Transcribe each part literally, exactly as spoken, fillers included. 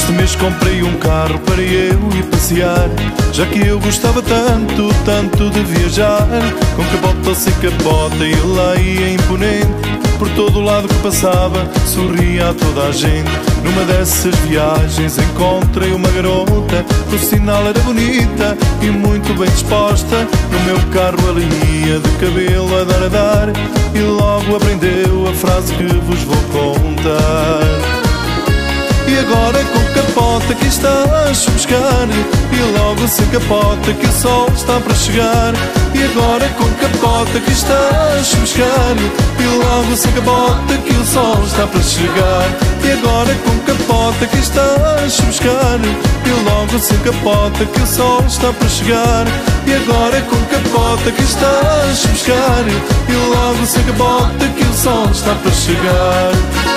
Este mês comprei um carro para eu ir passear, já que eu gostava tanto, tanto de viajar. Com capota ou sem capota, ele lá ia imponente. Por todo o lado que passava, sorria a toda a gente. Numa dessas viagens encontrei uma garota, por sinal era bonita e muito bem disposta. No meu carro ela ia de cabelo a dar a dar, e logo aprendeu a frase que vos vou contar. E agora com capota aqui está a chuviscar, e logo sem capota que o sol está para chegar. E agora com capota aqui está a chuviscar, e logo sem capota que o sol está para chegar. E agora com capota aqui está a chuviscar, e logo sem capota que o sol está para chegar. E agora com capota que está a chuviscar, e logo sem capota que o sol está para chegar.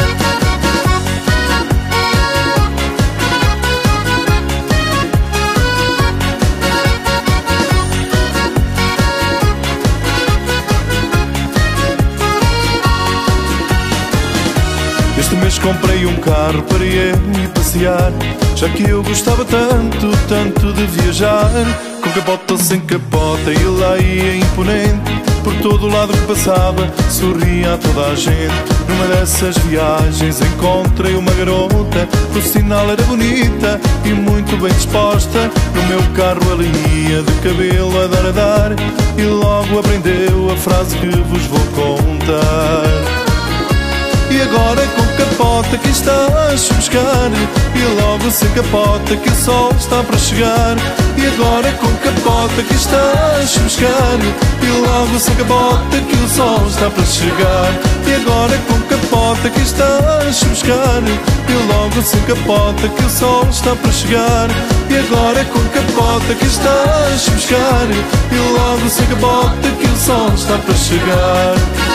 Este mês comprei um carro para eu ir passear, já que eu gostava tanto, tanto de viajar. Com capota ou sem capota, ele lá ia imponente. Por todo o lado que passava, sorria a toda a gente. Numa dessas viagens encontrei uma garota, por sinal era bonita e muito bem disposta. No meu carro ela ia de cabelo a dar a dar, e logo aprendeu a frase que vos vou contar. E agora com capota que está a chuviscar, e logo sem capota que o sol está para chegar. E agora com capota que está a chuviscar, e logo sem capota que o sol está para chegar. E agora com capota que está a chuviscar, e logo sem capota que o sol está para chegar. E agora com capota que está a chuviscar, e logo sem capota que o sol está para chegar.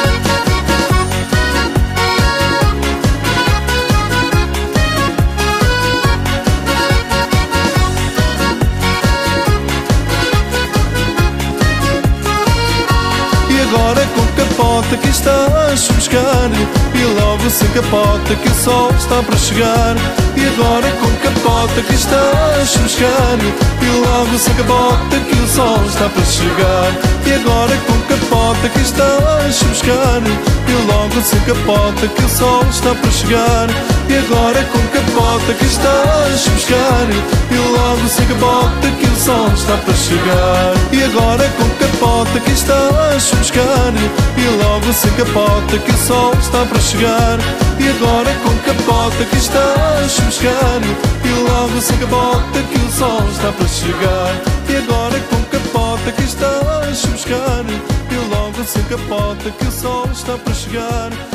Agora com capota que está a chuviscar, e logo sem capota que o sol está para chegar. E agora com capota que está a chuviscar, e logo sem capota que o sol está para chegar. E agora com capota que está a chuviscar, e logo sem capota que o sol está para chegar. E agora com capota que está a chuviscar, e logo sem capota que o sol está para chegar. E agora com capota que está a chuviscar, e logo sem capota que o sol está para chegar. E agora com capota que está a chuviscar, e logo sem capota que o sol está para chegar. E agora com capota que está a chuviscar, e logo sem capota que o sol está para chegar.